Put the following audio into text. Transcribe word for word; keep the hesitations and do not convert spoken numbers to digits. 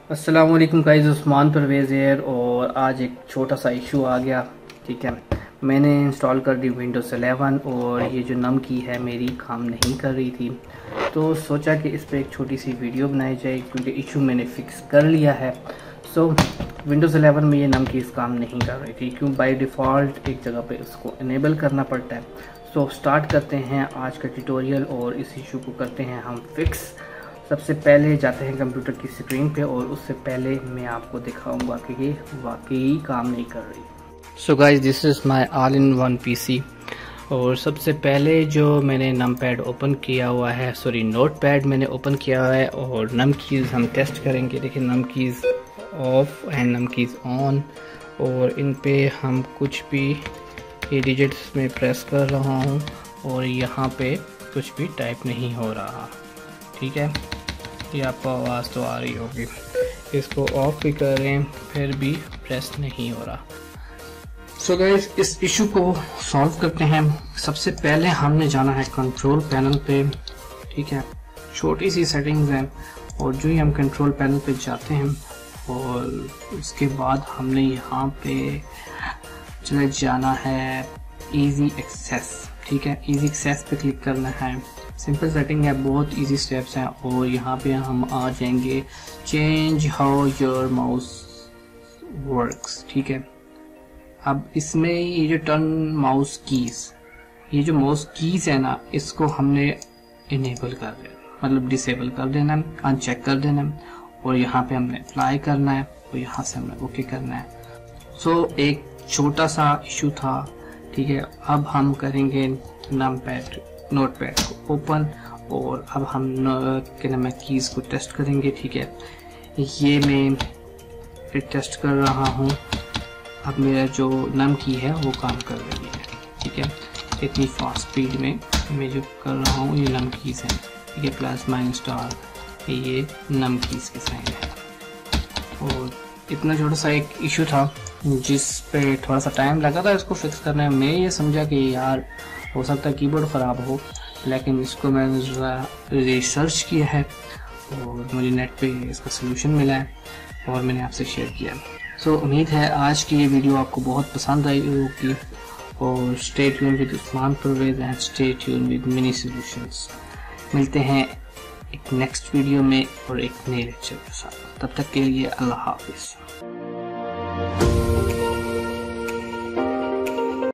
अस्सलाम वालेकुम गाइस, उस्मान परवेज़ है और आज एक छोटा सा इशू आ गया। ठीक है, मैंने इंस्टॉल कर दी विंडोज़ इलेवन और ये जो नम की है मेरी काम नहीं कर रही थी, तो सोचा कि इस पर एक छोटी सी वीडियो बनाई जाए क्योंकि इशू मैंने फ़िक्स कर लिया है। सो विंडोज़ इलेवन में ये नम की इस काम नहीं कर रही थी, क्यों बाय डिफ़ॉल्ट एक जगह पे इसको इनेबल करना पड़ता है। सो स्टार्ट करते हैं आज का ट्यूटोरियल और इस इशू को करते हैं हम फिक्स। सबसे पहले जाते हैं कंप्यूटर की स्क्रीन पे और उससे पहले मैं आपको दिखाऊंगा कि ये वाकई काम नहीं कर रही। So guys, this is my all in one PC. और सबसे पहले जो मैंने नम पैड ओपन किया हुआ है, सॉरी नोट पैड मैंने ओपन किया हुआ है और नम कीज़ हम टेस्ट करेंगे। देखिए, num keys off and num keys on, और इन पे हम कुछ भी ये डिजिट्स में प्रेस कर रहा हूँ और यहाँ पे कुछ भी टाइप नहीं हो रहा। ठीक है, ये आपको आवाज़ तो आ रही होगी। इसको ऑफ भी करें फिर भी प्रेस नहीं हो रहा। सो so गाइस, इस इशू को सॉल्व करते हैं। सबसे पहले हमने जाना है कंट्रोल पैनल पे। ठीक है, छोटी सी सेटिंग्स हैं और जो ही हम कंट्रोल पैनल पे जाते हैं और उसके बाद हमने यहाँ पे चले जाना है इजी एक्सेस। ठीक है, इजी एक्सेस पे क्लिक करना है। सिंपल सेटिंग है, बहुत इजी स्टेप्स हैं और यहाँ पे हम आ जाएंगे change how your mouse works. ठीक है, अब इसमें ये जो टर्न माउस कीज, ये जो माउस कीज है ना, इसको हमने इनेबल कर देना, मतलब डिसेबल कर देना है, अनचेक कर देना है और यहाँ पे हमने अप्लाई करना है और यहाँ से हमने ओके करना है। सो so, एक छोटा सा इशू था। ठीक है, अब हम करेंगे नम पैड नोट पैड को ओपन और अब हम क्या नाम है कीज़ को टेस्ट करेंगे। ठीक है, ये मैं फिर टेस्ट कर रहा हूँ। अब मेरा जो नम की है वो काम कर रही है। ठीक है, इतनी फास्ट स्पीड में मैं जो कर रहा हूँ, ये नम कीज़ हैं। ठीक है, प्लस माइनस स्टार, ये नम कीज़ के साइन है। और इतना छोटा सा एक इशू था जिस पे थोड़ा सा टाइम लगा था इसको फिक्स करने में। मैं ये समझा कि यार हो सकता है कीबोर्ड ख़राब हो, लेकिन इसको मैंने रिसर्च किया है और मुझे नेट पे इसका सलूशन मिला है और मैंने आपसे शेयर किया। सो so, उम्मीद है आज की ये वीडियो आपको बहुत पसंद आई होगी। और stay tune with Usman Parvez and stay tune with mini solutions. मिलते हैं एक नेक्स्ट वीडियो में और एक नए लेक्चर के साथ। तब तक के लिए अल्लाह हाफिज़।